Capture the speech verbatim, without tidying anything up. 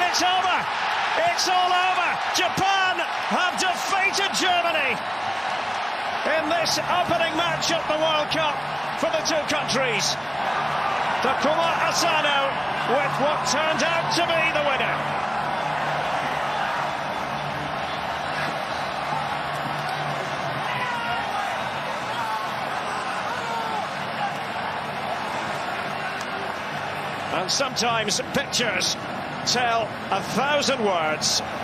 it's over. It's all over. Japan have defeated Germany in this opening match at the World Cup for the two countries. Takuma Asano with what turned out to be the winner. And sometimes pictures tell a thousand words.